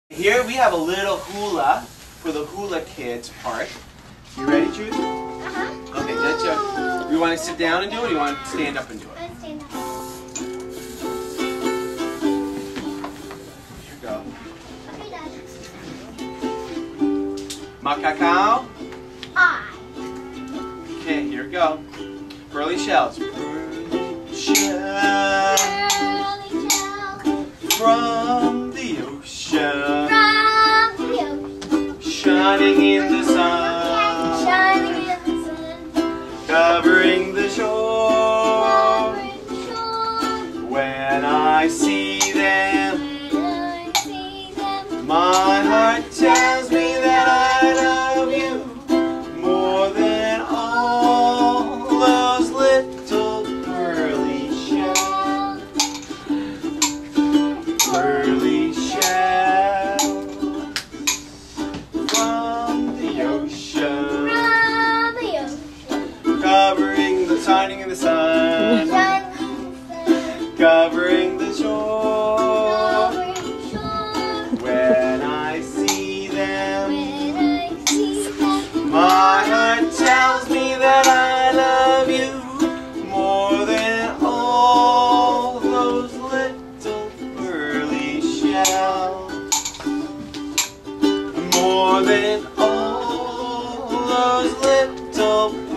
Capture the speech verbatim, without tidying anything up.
Here we have a little hula for the hula kids part. You ready, Jude? Uh-huh. Okay, that's your. You want to sit down and do it, or you want to stand up and do it? Let's stand up. Here you go. Okay, Dad. Macacao. I. Okay, here we go. Pearly Shells. Pearly shells Pearly shells from the ocean, from the ocean, shining in the sun, shining in the sun, covering the shore. covering the shore. When I see them, When I see them, my heart tells me that I love you more than all those little pearly shells. Pearly shells from the ocean, from the ocean, covering the shining in the sun, shining in the sun, covering the shore. covering the shore. When I see them, When I see them, my heart tells me that I love you more than all those little pearly shells. More than all those little